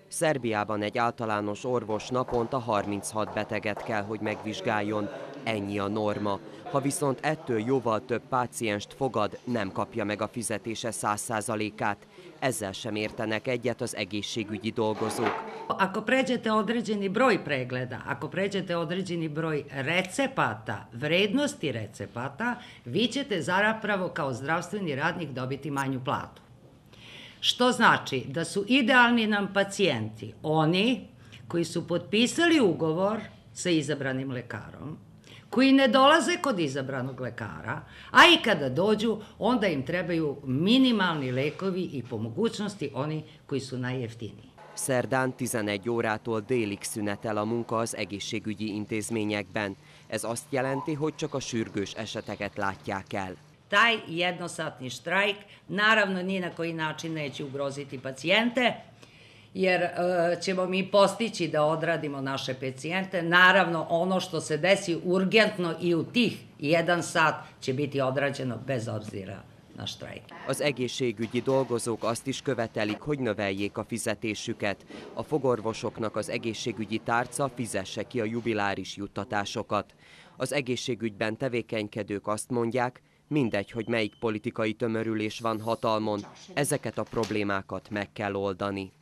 Szerbiában egy általános orvos naponta 36 beteget kell, hogy megvizsgáljon. Ennyi a norma. Ha viszont ettől jóval több pácienst fogad, nem kapja meg a fizetése 100%-át. Ezzel sem értenek egyet az egészségügyi dolgozók. Ako pređete određeni broj pregleda, ako pređete određeni broj recepata, vrednosti recepata, vi ćete zapravo kao zdravstveni radnik dobiti manju platu. Što znači da su idealni nam pacijenti oni koji su potpisali ugovor sa izabranim lekarom, koji ne dolaze kod izabranog lekara, a i kada dođu, onda im trebaju minimalni lekovi i po mogućnosti oni koji su najjeftiniji. Szerdán 11 órától délig szünetel a munka az egészségügyi intézményekben. Ez azt jelenti, hogy csak a sürgős eseteket látják el. Taj jednosatni štrajk naravno ni na koji način neće ugroziti pacijente, jer ćemo mi postići da odradimo naše pacijente. Naravno, ono što se desi urgentno i u tih 1 sat će biti odrađeno bez obzira na štrajk. Az egészségügyi dolgozók azt is követelik, hogy növeljék a fizetésüket. A fogorvosoknak az egészségügyi tárca fizesse ki a jubiláris juttatásokat. Az egészségügyben tevékenykedők azt mondják, mindegy, hogy melyik politikai tömörülés van hatalmon, ezeket a problémákat meg kell oldani.